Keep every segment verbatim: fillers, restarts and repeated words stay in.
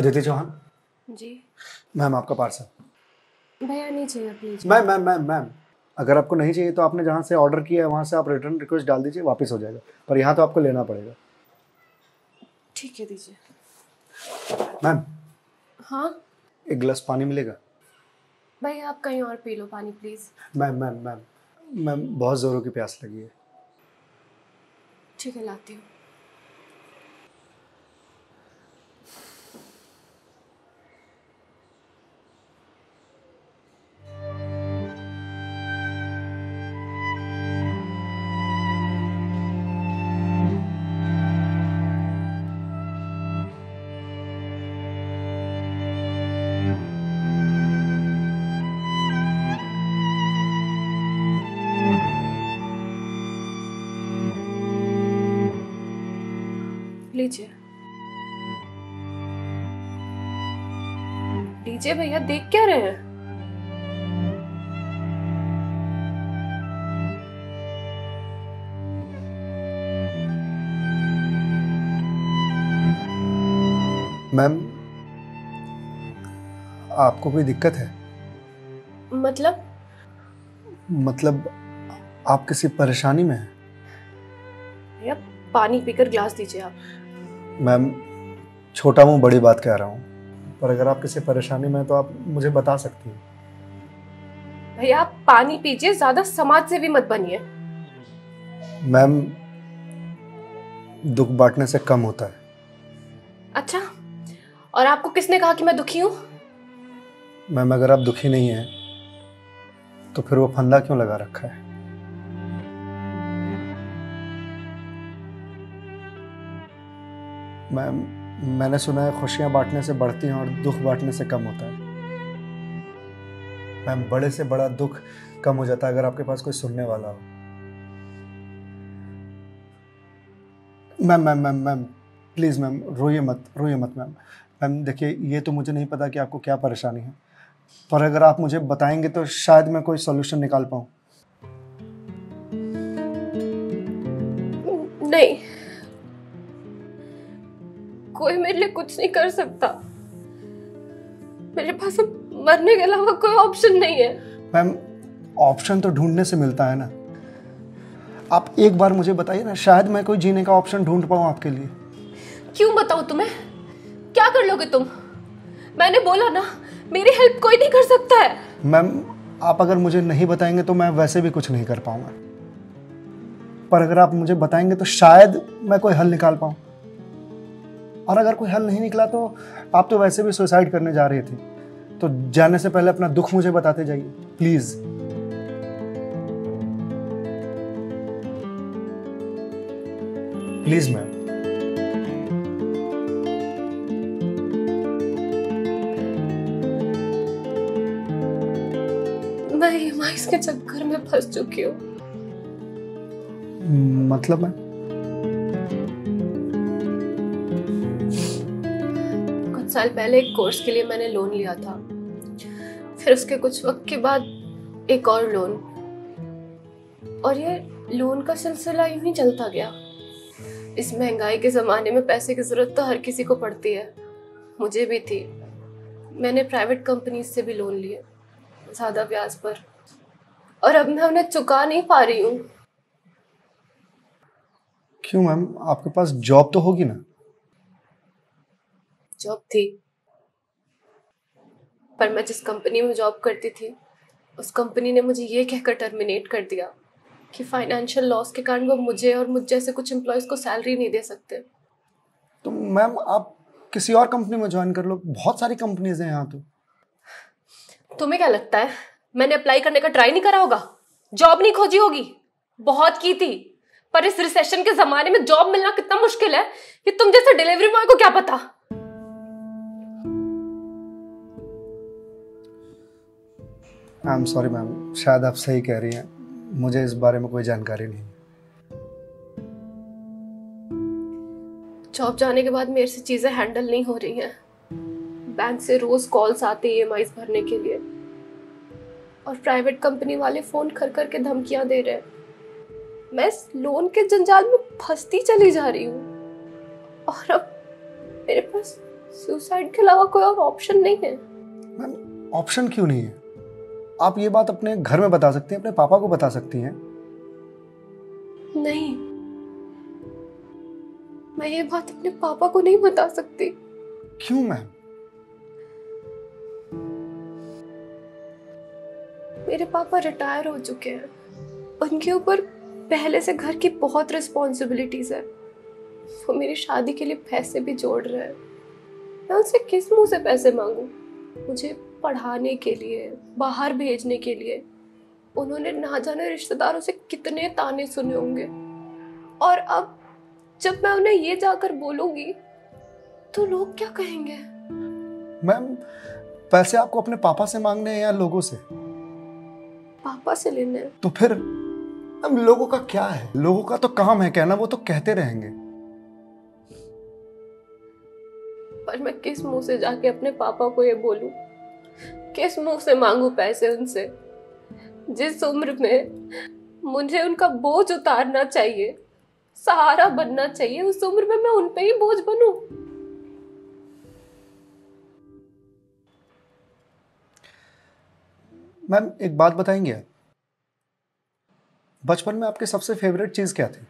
अदिति चौहान। जी मैम आपका पार्सल। भैया नहीं चाहिए please. Ma'am ma'am ma'am ma'am अगर आपको नहीं चाहिए तो आपने जहाँ से ऑर्डर किया है वहाँ से आप रिटर्न रिक्वेस्ट डाल दीजिए, वापस हो जाएगा, पर यहाँ तो आपको लेना पड़ेगा। ठीक है दीजिए। मैम हाँ एक गिलास पानी मिलेगा? भैया आप कहीं और पी लो पानी please. Ma'am ma'am ma'am ma'am बहुत ज़ोरों की प्यास लगी है। ठीक है लाती हूँ। लीजिए लीजिए भैया, देख क्या रहे हैं? मैम आपको कोई दिक्कत है? मतलब मतलब आप किसी परेशानी में हैं? भैया पानी पीकर ग्लास दीजिए आप। मैम छोटा मुंह बड़ी बात कह रहा हूँ, पर अगर आप किसी परेशानी में हैं तो आप मुझे बता सकती हैं। भैया आप पानी पीजिए, ज्यादा समाज से भी मत बनिए। मैम दुख बांटने से कम होता है। अच्छा, और आपको किसने कहा कि मैं दुखी हूँ? मैम अगर आप दुखी नहीं हैं तो फिर वो फंदा क्यों लगा रखा है? मैम मैंने सुना है खुशियां बांटने से बढ़ती हैं और दुख बांटने से कम होता है। मैम बड़े से बड़ा दुख कम हो जाता है अगर आपके पास कोई सुनने वाला हो। Ma'am ma'am ma'am ma'am please ma'am रोइए मत, रोइए मत मैम। मैम देखिए ये तो मुझे नहीं पता कि आपको क्या परेशानी है, पर अगर आप मुझे बताएंगे तो शायद मैं कोई सॉल्यूशन निकाल पाऊँ। नहीं, कोई मेरे लिए कुछ नहीं कर सकता। मेरे पास अब मरने के अलावा कोई ऑप्शन नहीं है। मैम ऑप्शन तो ढूंढने से मिलता है ना। आप एक बार मुझे बताइए ना, शायद मैं कोई जीने का ऑप्शन ढूंढ पाऊँ आपके लिए। क्यों बताऊं तुम्हें? क्या कर लोगे तुम? मैंने बोला ना, मेरी हेल्प कोई नहीं कर सकता है। मैम आप अगर मुझे नहीं बताएंगे तो मैं वैसे भी कुछ नहीं कर पाऊंगा, पर अगर आप मुझे बताएंगे तो शायद मैं कोई हल निकाल पाऊँ। और अगर कोई हल नहीं निकला तो आप तो वैसे भी सुसाइड करने जा रही थी, तो जाने से पहले अपना दुख मुझे बताते जाइए प्लीज। Please ma'am. मैं ईएमआईज़ के चक्कर में फंस चुकी हूँ। मतलब मैम? कुछ साल पहले एक कोर्स के लिए मैंने लोन लिया था, फिर उसके कुछ वक्त के बाद एक और लोन, और ये लोन का सिलसिला यूं ही चलता गया। इस महंगाई के जमाने में पैसे की जरूरत तो हर किसी को पड़ती है, मुझे भी थी। मैंने प्राइवेट कंपनी से भी लोन लिए, ज्यादा ब्याज पर, और अब मैं उन्हें चुका नहीं पा रही हूँ। क्यों मैम, आपके पास जॉब तो होगी ना? जॉब थी, पर मैं जिस कंपनी में जॉब करती थी उस कंपनी ने मुझे ये कहकर टर्मिनेट कर दिया कि फाइनेंशियल लॉस के कारण वो मुझे और मुझ जैसे कुछ एम्प्लॉयज को सैलरी नहीं दे सकते। तो मैम आप किसी और कंपनी में ज्वाइन कर लो, बहुत सारी कंपनीज हैं यहाँ तो। तुम्हें क्या लगता है मैंने अप्लाई करने का ट्राई नहीं करा होगा? जॉब नहीं खोजी होगी? बहुत की थी, पर इस रिसेशन के जमाने में जॉब मिलना कितना मुश्किल है ये तुम जैसे डिलीवरी बॉय को क्या पता। आई एम सॉरी मैम, शायद आप सही कह रही हैं, मुझे इस बारे में कोई जानकारी नहीं। जॉब जाने के बाद मेरे से चीजें हैंडल नहीं हो रही हैं। बैंक से रोज कॉल्स आते हैं ईएमआईज़ भरने के लिए, और प्राइवेट कंपनी वाले फोन कर कर के धमकियां दे रहे हैं। मैं इस लोन के जंजाल में फंसती चली जा रही हूँ, और अब मेरे पास सुसाइड के अलावा कोई और ऑप्शन नहीं है। मैम ऑप्शन क्यों नहीं है? आप ये बात अपने घर में बता सकती हैं, अपने पापा को बता सकती हैं। नहीं, मैं ये बात अपने पापा को नहीं बता सकती। क्यों मैम? मेरे पापा रिटायर हो चुके हैं, उनके ऊपर पहले से घर की बहुत रिस्पॉन्सिबिलिटीज है। वो मेरी शादी के लिए पैसे भी जोड़ रहे हैं। मैं उनसे किस मुंह से पैसे मांगू? मुझे पढ़ाने के लिए, बाहर भेजने के लिए उन्होंने ना जाने रिश्तेदारों से कितने ताने सुने होंगे। और अब जब मैं उन्हें ये जाकर बोलूंगी तो लोग क्या कहेंगे? मैम पैसे आपको अपने पापा से मांगने हैं या लोगों से? पापा से लेने हैं। तो फिर अब लोगों का क्या है? लोगों का तो काम है कहना, वो तो कहते रहेंगे। पर मैं किस मुंह से जाके अपने पापा को ये बोलूं? किस मुंह से मांगू पैसे उनसे? जिस उम्र में मुझे उनका बोझ उतारना चाहिए, सहारा बनना चाहिए, उस उम्र में मैं उन पे ही बोझ बनूं? मैम एक बात बताएंगे आप, बचपन में आपके सबसे फेवरेट चीज क्या थी?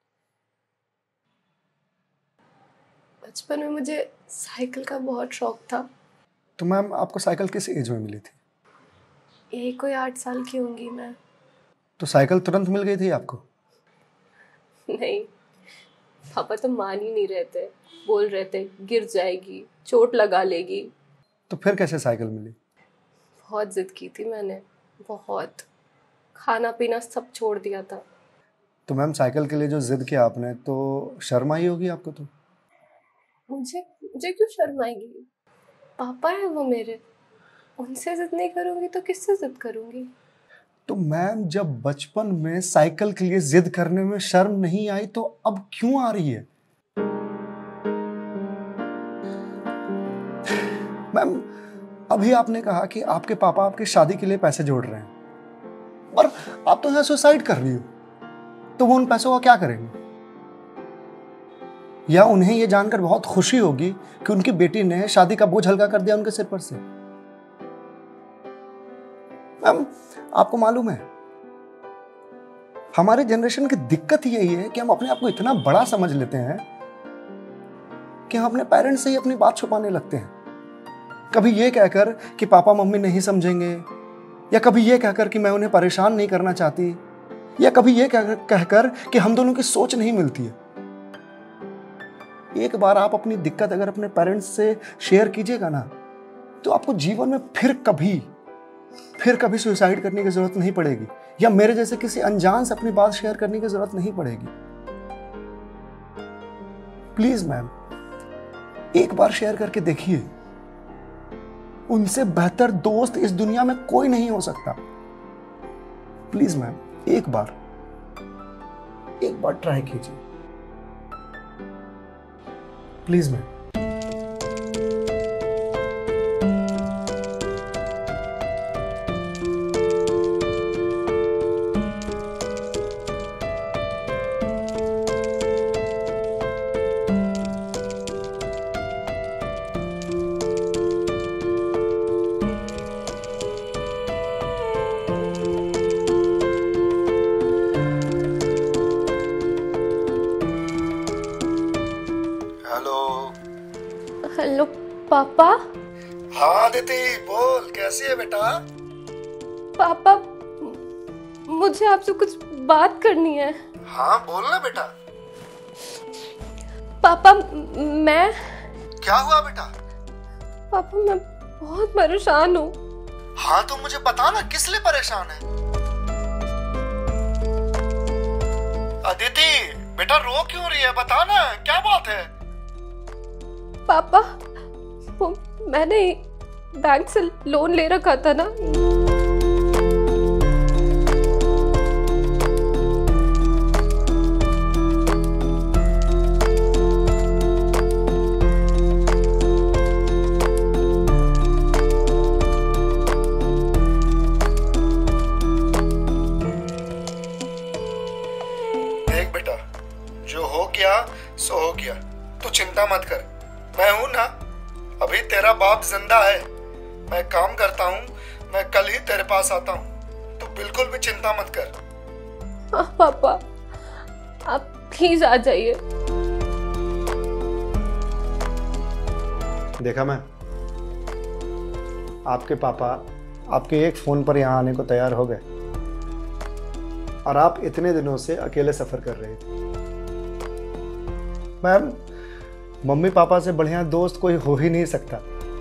बचपन में मुझे साइकिल का बहुत शौक था। तो मैम आपको साइकिल किस एज में मिली थी? यही कोई आठ साल की होंगी मैं। तो साइकिल तुरंत मिल गई थी आपको? नहीं, पापा तो मान ही नहीं रहे थे। बोल रहे थे गिर जाएगी, चोट लगा लेगी। तो फिर कैसे साइकिल मिली? बहुत जिद की थी मैंने, बहुत। खाना पीना सब छोड़ दिया था। तो मैम साइकिल के लिए जो जिद किया आपने, तो शर्म आई होगी आपको? तो मुझे मुझे क्यों शर्म आएगी? पापा है वो मेरे, उनसे जिद नहीं करूंगी तो किससे जिद करूंगी? तो मैम जब बचपन में साइकिल के लिए जिद करने में शर्म नहीं आई तो अब क्यों आ रही है? मैम अभी आपने कहा कि आपके पापा आपकी शादी के लिए पैसे जोड़ रहे हैं, और आप तो यहाँ सुसाइड कर रही हो, तो वो उन पैसों का क्या करेंगे? या उन्हें यह जानकर बहुत खुशी होगी कि उनकी बेटी ने शादी का बोझ हल्का कर दिया उनके सिर पर से। मैम आपको मालूम है, हमारे जनरेशन की दिक्कत यही है कि हम अपने आप को इतना बड़ा समझ लेते हैं कि हम अपने पेरेंट्स से ही अपनी बात छुपाने लगते हैं। कभी ये कहकर कि पापा मम्मी नहीं समझेंगे, या कभी ये कहकर कि मैं उन्हें परेशान नहीं करना चाहती, या कभी ये कहकर कि हम दोनों की सोच नहीं मिलती है। एक बार आप अपनी दिक्कत अगर अपने पेरेंट्स से शेयर कीजिएगा ना, तो आपको जीवन में फिर कभी फिर कभी सुसाइड करने की जरूरत नहीं पड़ेगी, या मेरे जैसे किसी अनजान से अपनी बात शेयर करने की जरूरत नहीं पड़ेगी। प्लीज मैम एक बार शेयर करके देखिए। उनसे बेहतर दोस्त इस दुनिया में कोई नहीं हो सकता। प्लीज मैम एक बार एक बार ट्राई कीजिए, प्लीज मैम। हेलो पापा। हाँ दीदी बोल, कैसी है बेटा? पापा मुझे आपसे कुछ बात करनी है। हाँ बोल ना बेटा। पापा मैं क्या हुआ बेटा? पापा मैं बहुत परेशान हूँ। हाँ तो मुझे बता ना किस लिए परेशान है? अदिति बेटा रो क्यों रही है, बता ना क्या बात है? पापा वो मैंने बैंक से लोन ले रखा था ना, देख बेटा जो हो गया सो हो गया, तू चिंता मत कर, मैं हूं ना, बाप जिंदा है, मैं काम करता हूँ, मैं कल ही तेरे पास आता हूँ, तो बिल्कुल भी चिंता मत कर। हाँ पापा, आप प्लीज आ जाइए। देखा मैं, आपके पापा आपके एक फोन पर यहाँ आने को तैयार हो गए और आप इतने दिनों से अकेले सफर कर रहे थे। मैम, मम्मी पापा से बढ़िया दोस्त कोई हो ही नहीं सकता।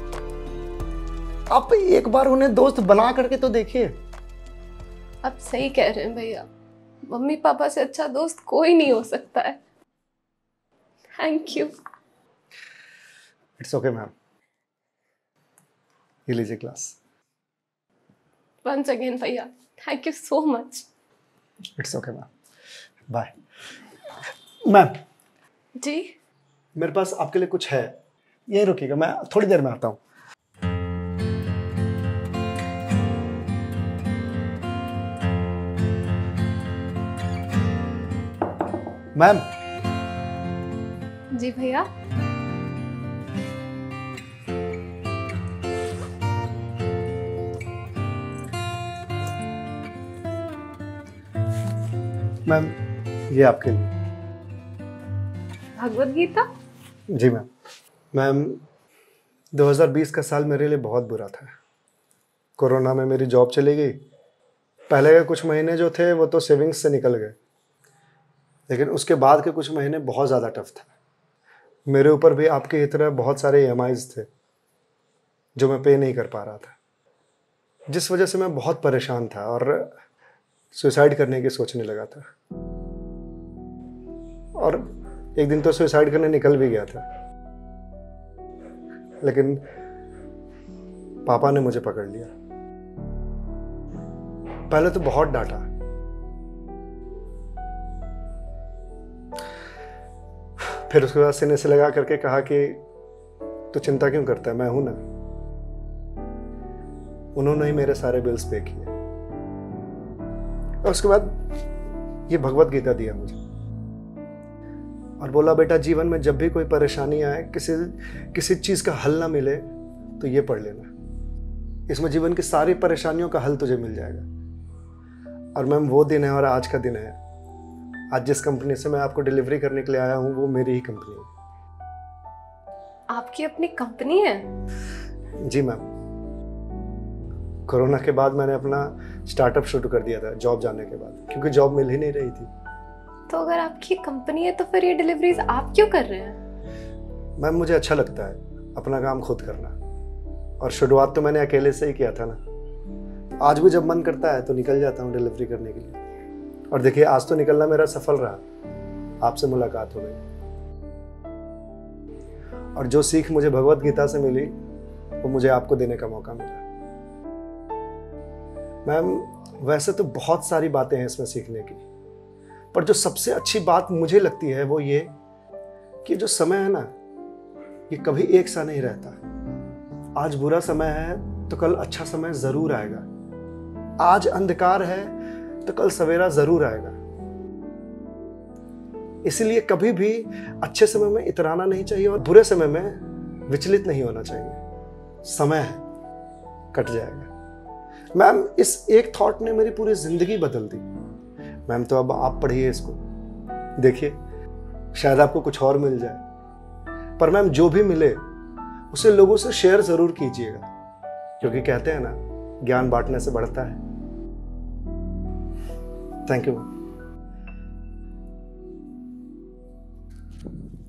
आप एक बार उन्हें दोस्त बना करके तो देखिए। आप सही कह रहे हैं भैया, मम्मी पापा से अच्छा दोस्त कोई नहीं हो सकता है। Thank you. It's okay ma'am, ये लीजिए क्लास। वंस अगेन भैया, thank you so much. It's okay ma'am, bye. Ma'am जी, मेरे पास आपके लिए कुछ है, यहीं रुकिएगा, मैं थोड़ी देर में आता हूँ। मैम। जी भैया। मैम, ये आपके लिए। भगवत गीता? जी मैम। मैम, दो हज़ार बीस का साल मेरे लिए बहुत बुरा था। कोरोना में मेरी जॉब चली गई। पहले के कुछ महीने जो थे वो तो सेविंग्स से निकल गए, लेकिन उसके बाद के कुछ महीने बहुत ज़्यादा टफ था। मेरे ऊपर भी आपके ही तरह बहुत सारे ई एम आईज़ थे जो मैं पे नहीं कर पा रहा था, जिस वजह से मैं बहुत परेशान था और सुसाइड करने की सोचने लगा था। और एक दिन तो सुसाइड करने निकल भी गया था, लेकिन पापा ने मुझे पकड़ लिया। पहले तो बहुत डांटा, फिर उसके बाद सीने से लगा करके कहा कि तू चिंता क्यों करता है, मैं हूं ना। उन्होंने ही मेरे सारे बिल्स पे किए और उसके बाद ये भगवत गीता दिया मुझे और बोला, बेटा जीवन में जब भी कोई परेशानी आए, किसी किसी चीज का हल ना मिले तो ये पढ़ लेना, इसमें जीवन की सारी परेशानियों का हल तुझे मिल जाएगा। और मैम, वो दिन है और आज का दिन है। आज जिस कंपनी से मैं आपको डिलीवरी करने के लिए आया हूं वो मेरी ही कंपनी है। आपकी अपनी कंपनी है? जी मैम। कोरोना के बाद मैंने अपना स्टार्टअप शुरू कर दिया था जॉब जाने के बाद, क्योंकि जॉब मिल ही नहीं रही थी। तो अगर आपकी कंपनी है तो फिर ये डिलीवरीज आप क्यों कर रहे हैं? मैम, मुझे अच्छा लगता है अपना काम खुद करना, और शुरुआत तो मैंने अकेले से ही किया था ना। आज भी जब मन करता है तो निकल जाता हूँ डिलीवरी करने के लिए। और देखिए, आज तो निकलना मेरा सफल रहा, आपसे मुलाकात हो गई और जो सीख मुझे भगवत गीता से मिली वो मुझे आपको देने का मौका मिला। मैम, वैसे तो बहुत सारी बातें हैं इसमें सीखने की, पर जो सबसे अच्छी बात मुझे लगती है वो ये कि जो समय है ना, ये कभी एक सा नहीं रहता। आज बुरा समय है तो कल अच्छा समय जरूर आएगा। आज अंधकार है तो कल सवेरा जरूर आएगा। इसलिए कभी भी अच्छे समय में इतराना नहीं चाहिए और बुरे समय में विचलित नहीं होना चाहिए। समय है, कट जाएगा। मैम, इस एक थॉट ने मेरी पूरी जिंदगी बदल दी। मैम, तो अब आप पढ़िए इसको, देखिए शायद आपको कुछ और मिल जाए। पर मैम, जो भी मिले उसे लोगों से शेयर जरूर कीजिएगा, क्योंकि कहते हैं ना, ज्ञान बांटने से बढ़ता है। Thank you ma'am.